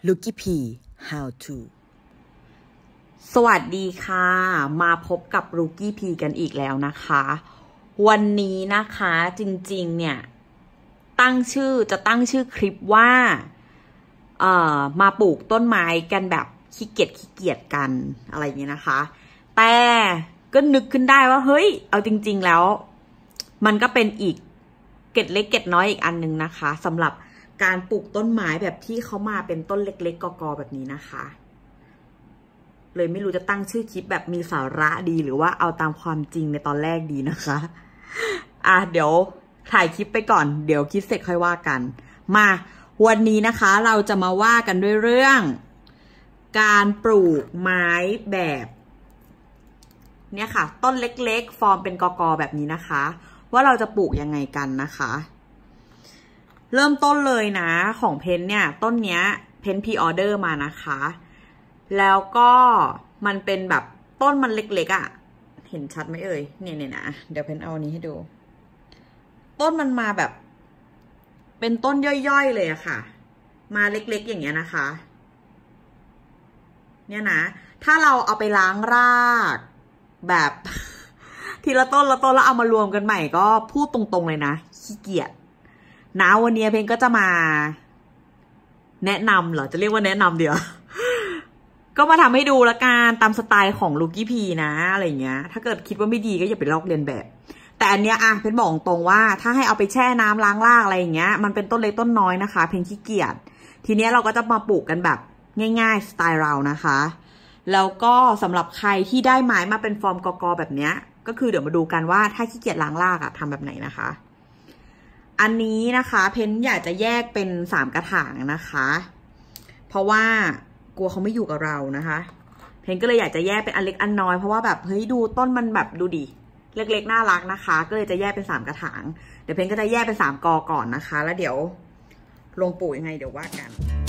Lucky P How to สวัสดีค่ะมาพบกับ Lucky P กันอีกแล้วนะคะวันนี้นะคะจริงๆเนี่ยจะตั้งชื่อคลิปว่ามาปลูกต้นไม้กันแบบขี้เกียจกันอะไรอย่างเงี้ยนะคะแต่ก็นึกขึ้นได้ว่าเฮ้ยเอาจริงๆแล้วมันก็เป็นอีกเกร็ดเล็กเกร็ดน้อยอีกอันนึงนะคะสำหรับการปลูกต้นไม้แบบที่เขามาเป็นต้นเล็กๆกอๆแบบนี้นะคะเลยไม่รู้จะตั้งชื่อคลิปแบบมีสาระดีหรือว่าเอาตามความจริงในตอนแรกดีนะคะเดี๋ยวถ่ายคลิปไปก่อนเดี๋ยวคิดเสร็จค่อยว่ากันมาวันนี้นะคะเราจะมาว่ากันด้วยเรื่องการปลูกไม้แบบเนี่ยค่ะต้นเล็กๆฟอร์มเป็นกอๆแบบนี้นะคะว่าเราจะปลูกยังไงกันนะคะเริ่มต้นเลยนะของเพนเนี่ยต้นเนี้ยเพนพรีออเดอร์มานะคะแล้วก็มันเป็นแบบต้นมันเล็กๆเห็นชัดไหมเอ่ยเนี่ยนะเดี๋ยวเพนเอาอันนี้ให้ดูต้นมันมาแบบเป็นต้นย่อยๆเลยอะค่ะมาเล็กๆอย่างเงี้ยนะคะเนี่ยนะถ้าเราเอาไปล้างรากแบบทีละต้นแล้วเอามารวมกันใหม่ก็พูดตรงๆเลยนะขี้เกียจนะวันนี้เพนก็จะมาแนะนำเหรอจะเรียกว่าแนะนำเดี๋ยวก็มาทำให้ดูละกันตามสไตล์ของลูกี้พีนะอะไรเงี้ยถ้าเกิดคิดว่าไม่ดีก็อย่าไปลอกเลียนแบบแต่อันเนี้ยเพนบอกตรงว่าถ้าให้เอาไปแช่น้ำล้างรากอะไรอย่างเงี้ยมันเป็นต้นเล็กต้นน้อยนะคะเพนขี้เกียจทีเนี้ยเราก็จะมาปลูกกันแบบง่ายๆสไตล์เรานะคะแล้วก็สำหรับใครที่ได้ไม้มาเป็นฟอร์มกอๆแบบเนี้ยก็คือเดี๋ยวมาดูกันว่าถ้าขี้เกียจล้างรากทำแบบไหนนะคะอันนี้นะคะเพนอยากจะแยกเป็น3กระถางนะคะเพราะว่ากลัวเขาไม่อยู่กับเรานะคะเพนก็เลยอยากจะแยกเป็นอันเล็กอันน้อยเพราะว่าแบบเฮ้ยดูต้นมันแบบดูดิเล็กๆน่ารักนะคะก็เลยจะแยกเป็น3กระถางเดี๋ยวเพนก็จะแยกเป็น3กอก่อนนะคะแล้วเดี๋ยวลงปลูกยังไงเดี๋ยวว่ากัน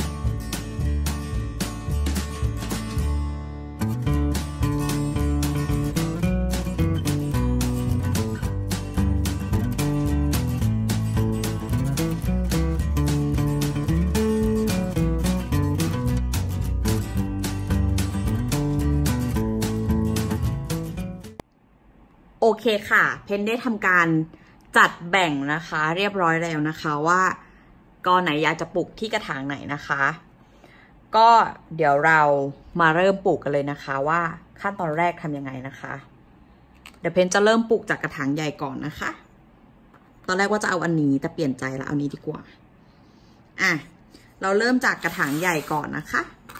โอเคค่ะเพนได้ทำการจัดแบ่งนะคะเรียบร้อยแล้วนะคะว่ากอไหนอยากจะปลูกที่กระถางไหนนะคะก็เดี๋ยวเรามาเริ่มปลูกกันเลยนะคะว่าขั้นตอนแรกทำยังไงนะคะเดี๋ยวเพนจะเริ่มปลูกจากกระถางใหญ่ก่อนนะคะตอนแรกว่าจะเอาอันนี้แต่เปลี่ยนใจแล้วเอานี้ดีกว่าเราเริ่มจากกระถางใหญ่ก่อนนะคะ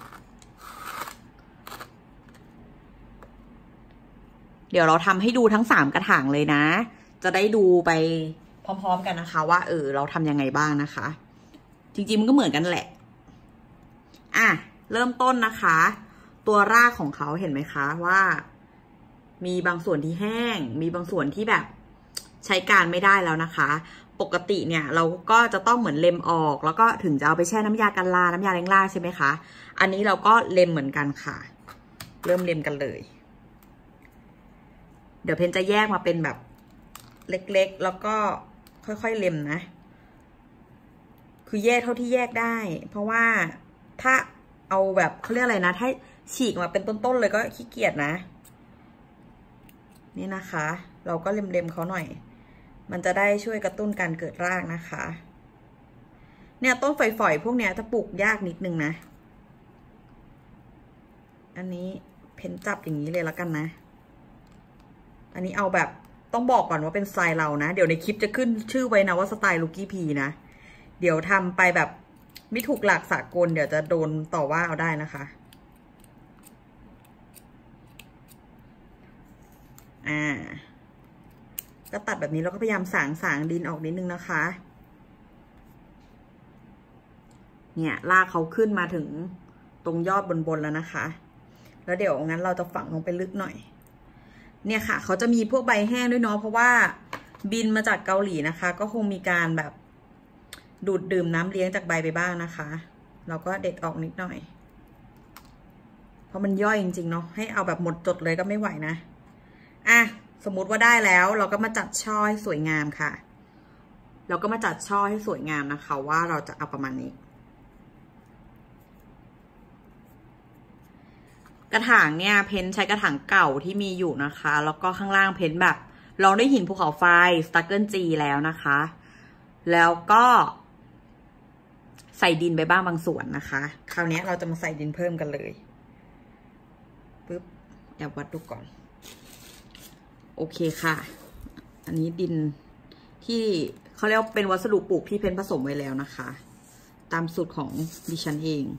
เดี๋ยวเราทำให้ดูทั้ง3กระถางเลยนะจะได้ดูไปพร้อมๆกันนะคะว่าเราทำยังไงบ้างนะคะจริงๆมันก็เหมือนกันแหละเริ่มต้นนะคะตัวรากของเขาเห็นไหมคะว่ามีบางส่วนที่แห้งมีบางส่วนที่แบบใช้การไม่ได้แล้วนะคะปกติเนี่ยเราก็จะต้องเหมือนเล็มออกแล้วก็ถึงจะเอาไปแช่น้ำยากันราน้ำยาเล้งรากใช่ไหมคะอันนี้เราก็เล็มเหมือนกันค่ะเริ่มเล็มกันเลยเดี๋ยวเพนจะแยกมาเป็นแบบเล็กๆแล้วก็ค่อยๆเล็มนะคือแยกเท่าที่แยกได้เพราะว่าถ้าเอาแบบเขาเรียกอะไรนะถ้าฉีกมาเป็นต้นๆเลยก็ขี้เกียจนะนี่นะคะเราก็เล็มๆเขาหน่อยมันจะได้ช่วยกระตุ้นการเกิดรากนะคะเนี่ยต้นฝอยๆพวกเนี้ยจะปลูกยากนิดนึงนะอันนี้เพนจับอย่างนี้เลยแล้วกันนะอันนี้เอาแบบต้องบอกก่อนว่าเป็นสไตล์เรานะเดี๋ยวในคลิปจะขึ้นชื่อไว้นะว่าสไตล์ลูกี้พีนะเดี๋ยวทำไปแบบไม่ถูกหลักสากลเดี๋ยวจะโดนต่อว่าเอาได้นะคะก็ตัดแบบนี้แล้วก็พยายามสางดินออกนิดนึงนะคะเนี่ยรากเขาขึ้นมาถึงตรงยอดบนแล้วนะคะแล้วเดี๋ยวงั้นเราจะฝังลงไปลึกหน่อยเนี่ยค่ะเขาจะมีพวกใบแห้งด้วยเนาะเพราะว่าบินมาจากเกาหลีนะคะก็คงมีการแบบดูดดื่มน้ำเลี้ยงจากใบไปบ้างนะคะเราก็เด็ดออกนิดหน่อยเพราะมันย่อยจริงๆเนาะให้เอาแบบหมดจดเลยก็ไม่ไหวนะสมมุติว่าได้แล้วเราก็มาจัดช่อให้สวยงามค่ะเราก็มาจัดช่อให้สวยงามนะคะว่าเราจะเอาประมาณนี้กระถางเนี่ยเพ้นใช้กระถางเก่าที่มีอยู่นะคะแล้วก็ข้างล่างเพ้นแบบลองด้วยหินภูเขาไฟสตั๊กเกิลจีแล้วนะคะแล้วก็ใส่ดินไปบ้างบางส่วนนะคะคราวนี้เราจะมาใส่ดินเพิ่มกันเลยปึ๊บแอบวัดดูก่อนโอเคค่ะอันนี้ดินที่เขาเรียกเป็นวัสดุปลูกที่เพ้นผสมไว้แล้วนะคะตามสูตรของดิฉันเอง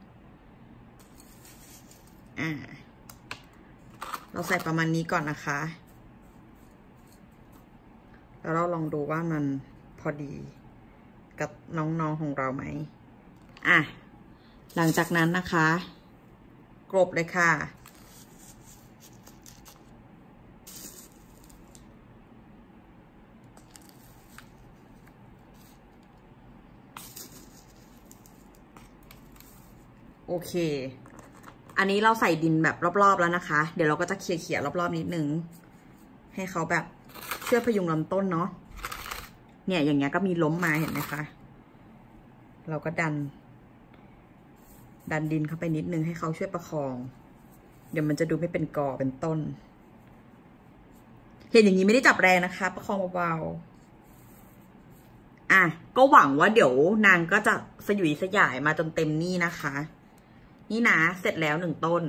เราใส่ประมาณนี้ก่อนนะคะแล้วเราลองดูว่ามันพอดีกับน้องๆของเราไหมหลังจากนั้นนะคะกลบเลยค่ะโอเคอันนี้เราใส่ดินแบบรอบๆแล้วนะคะเดี๋ยวเราก็จะเขี่ยรอบๆนิดนึงให้เขาแบบช่วยพยุงลำต้นเนาะเนี่ยอย่างเงี้ยก็มีล้มมาเห็นไหมคะเราก็ดันดินเข้าไปนิดนึงให้เขาช่วยประคองเดี๋ยวมันจะดูไม่เป็นกอเป็นต้นเห็นอย่างนี้ไม่ได้จับแรงนะคะประคองเบาๆก็หวังว่าเดี๋ยวนางก็จะสยุยสยายมาจนเต็มนี่นะคะนี่นะเสร็จแล้ว1 ต้น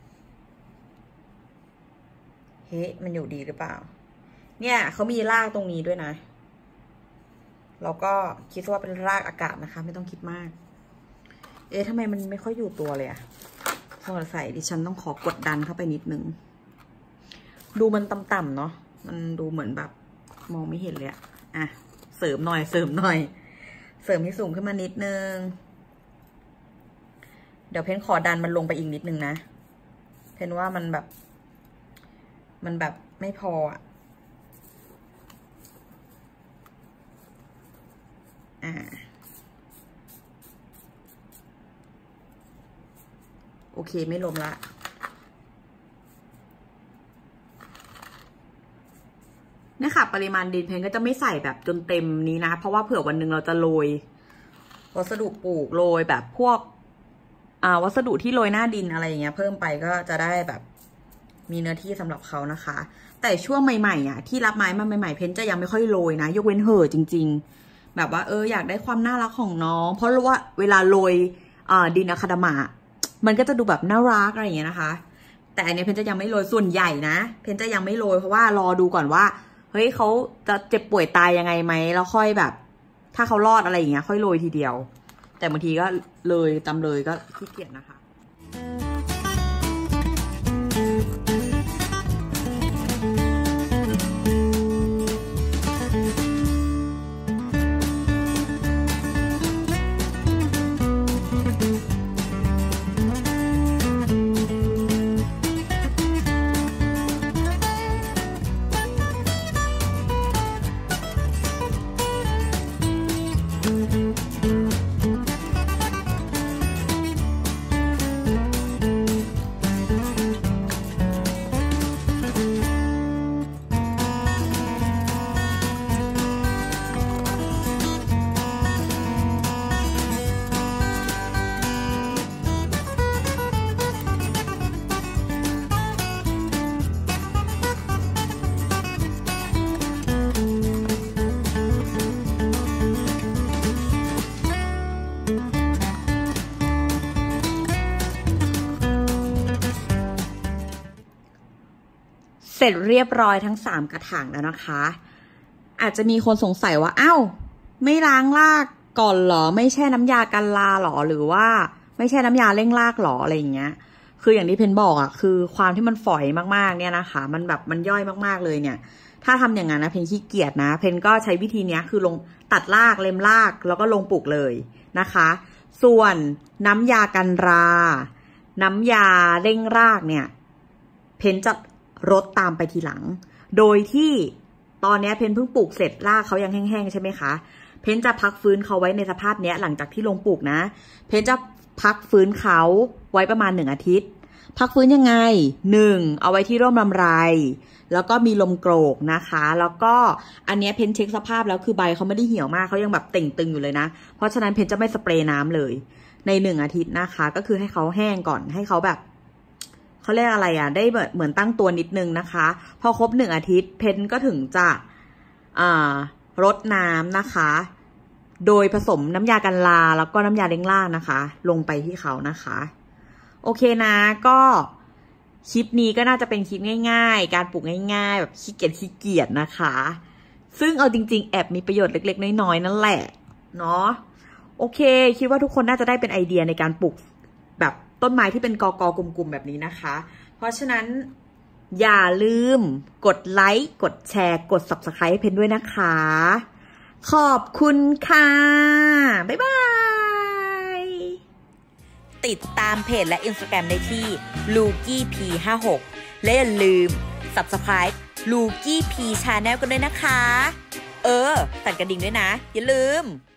เฮ้มันอยู่ดีหรือเปล่าเนี่ยเขามีรากตรงนี้ด้วยนะเราก็คิดว่าเป็นรากอากาศนะคะไม่ต้องคิดมากทำไมมันไม่ค่อยอยู่ตัวเลยสงสัยดิฉันต้องขอกดดันเข้าไปนิดนึงดูมันต่ำๆเนาะมันดูเหมือนแบบมองไม่เห็นเลยเสริมหน่อยเสริมให้สูงขึ้นมานิดนึงเดี๋ยวเพนขอดันมันลงไปอีกนิดนึงนะเพนว่ามันแบบไม่พอโอเคไม่ลมละเนี่ยค่ะปริมาณดินเพนก็จะไม่ใส่แบบจนเต็มนี้นะเพราะว่าเผื่อวันหนึ่งเราจะโรยวัสดุปลูกโรยแบบพวกวัสดุที่โรยหน้าดินอะไรอย่างเงี้ยเพิ่มไปก็จะได้แบบมีเนื้อที่สำหรับเขานะคะแต่ช่วงใหม่ๆที่รับไม้มาใหม่ๆเพนจะยังไม่ค่อยโรยนะยกเว้นเหอะจริงๆแบบว่าอยากได้ความน่ารักของน้องเพราะว่าเวลาโรยดินอะคาดามะมันก็จะดูแบบน่ารักอะไรอย่างเงี้ยนะคะแต่อันนี้เพนจะยังไม่โรยส่วนใหญ่นะเพนจะยังไม่โรยเพราะว่ารอดูก่อนว่าเฮ้ยเขาจะเจ็บป่วยตายยังไงไหมแล้วค่อยแบบถ้าเขารอดอะไรอย่างเงี้ยค่อยโรยทีเดียวแต่บางทีก็เลยตำเลยก็ขี้เกียจนะคะ เสร็จเรียบร้อยทั้ง3กระถางแล้วนะคะอาจจะมีคนสงสัยว่าอ้าวไม่ล้างรากก่อนหรอไม่แช่น้ำยากันราหรอหรือว่าไม่แช่น้ำยาเร่งรากหรออะไรอย่างเงี้ยคืออย่างที่เพนบอกคือความที่มันฝอยมากๆเนี่ยนะคะมันแบบมันย่อยมากๆเลยเนี่ยถ้าทำอย่างนั้นนะเพนขี้เกียจนะเพนก็ใช้วิธีนี้คือลงตัดรากเล็มรากแล้วก็ลงปลูกเลยนะคะส่วนน้ำยากันราน้ำยาเร่งรากเนี่ยเพนจะรดตามไปทีหลังโดยที่ตอนนี้เพนเพิ่งปลูกเสร็จรากเขายังแห้งๆใช่ไหมคะเพนจะพักฟื้นเขาไว้ในสภาพนี้หลังจากที่ลงปลูกนะเพนจะพักฟื้นเขาไว้ประมาณ1 อาทิตย์พักฟื้นยังไง1เอาไว้ที่ร่มลำไรแล้วก็มีลมโกรกนะคะแล้วก็อันนี้เพนเช็คสภาพแล้วคือใบเขาไม่ได้เหี่ยวมากเขายังแบบเต่งตึงอยู่เลยนะเพราะฉะนั้นเพนจะไม่สเปรย์น้ำเลยใน1 อาทิตย์นะคะก็คือให้เขาแห้งก่อนให้เขาแบบเขาเรียกอะไรอ่ะได้เหมือนตั้งตัวนิดนึงนะคะพอครบ1 อาทิตย์เพนก็ถึงจะรดน้ำนะคะโดยผสมน้ำยากันราแล้วก็น้ำยาเล้งล่างนะคะลงไปที่เขานะคะโอเคนะก็คลิปนี้ก็น่าจะเป็นคลิปง่ายๆการปลูกง่ายๆแบบขี้เกียจนะคะซึ่งเอาจริงๆแอบมีประโยชน์เล็กๆน้อยๆนั่นแหละเนาะโอเคคิดว่าทุกคนน่าจะได้เป็นไอเดียในการปลูกแบบต้นไม้ที่เป็นกอกลุ่มๆแบบนี้นะคะเพราะฉะนั้นอย่าลืมกดไลค์กดแชร์กด Subscribe ให้เพนด้วยนะคะขอบคุณค่ะบ๊ายบายติดตามเพจและ Instagram ได้ที่ LukiP56 และอย่าลืม Subscribe LukiP Channel กันด้วยนะคะสั่นกระดิ่งด้วยนะอย่าลืม